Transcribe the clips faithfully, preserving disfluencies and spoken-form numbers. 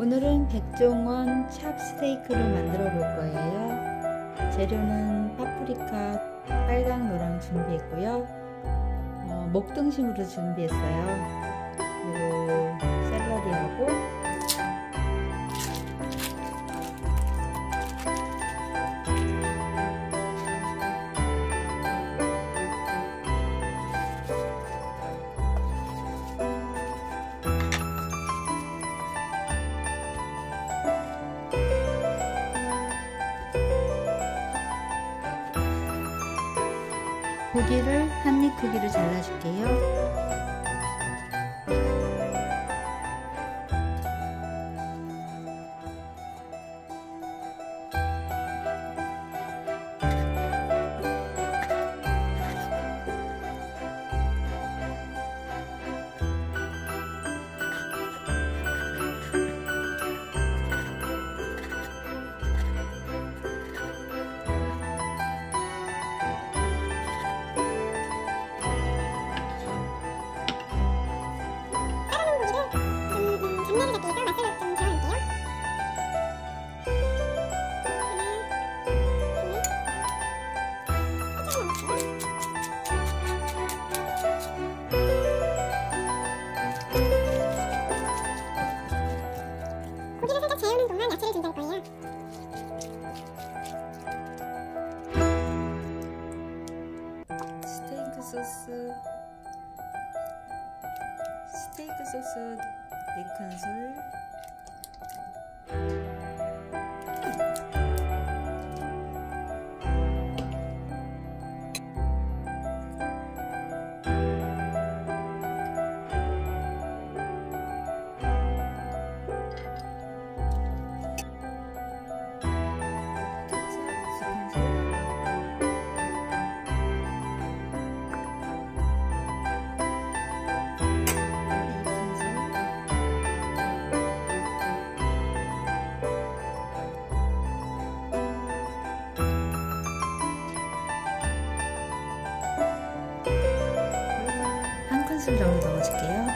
오늘은 백종원 찹스테이크를 만들어 볼 거예요. 재료는 파프리카 빨강 노랑 준비했고요. 어, 목등심으로 준비했어요. 그리고 샐러리하고 고기를 한입 크기로 잘라줄게요. 고기를 살짝 재우는 동안 야채를 준비할 거예요. 스테이크 소스 스테이크 소스 네 큰술, 한 큰술 정도 넣어줄게요.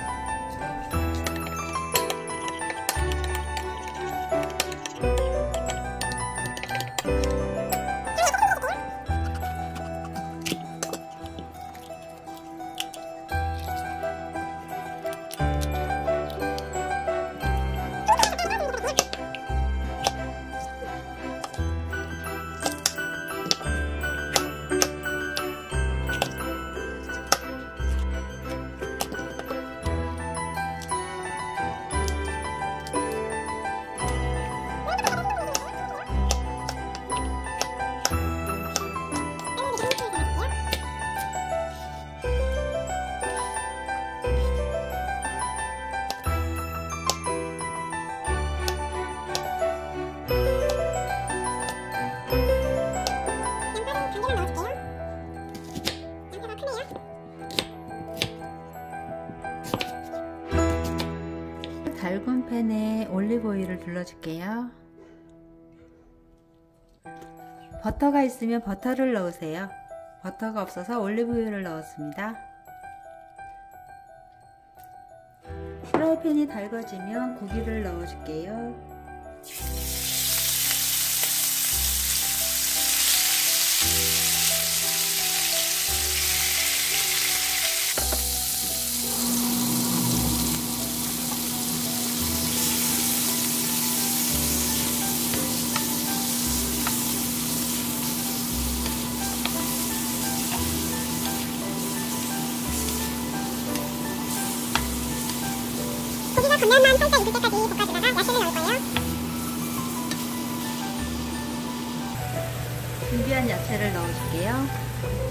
달군 팬에 올리브 오일을 둘러줄게요. 버터가 있으면 버터를 넣으세요. 버터가 없어서 올리브 오일을 넣었습니다. 프라이팬이 달궈지면 고기를 넣어줄게요. 겉면만 살짝 익을 때까지 볶아주다가 야채를 넣을 거예요. 준비한 야채를 넣어줄게요.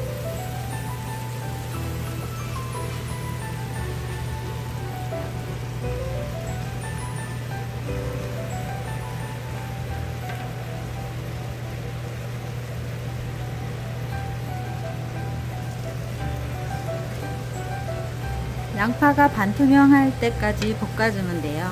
양파가 반투명할 때까지 볶아주면 돼요.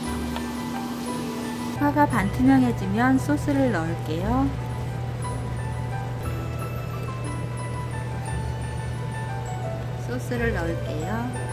파가 반투명해지면 소스를 넣을게요. 소스를 넣을게요.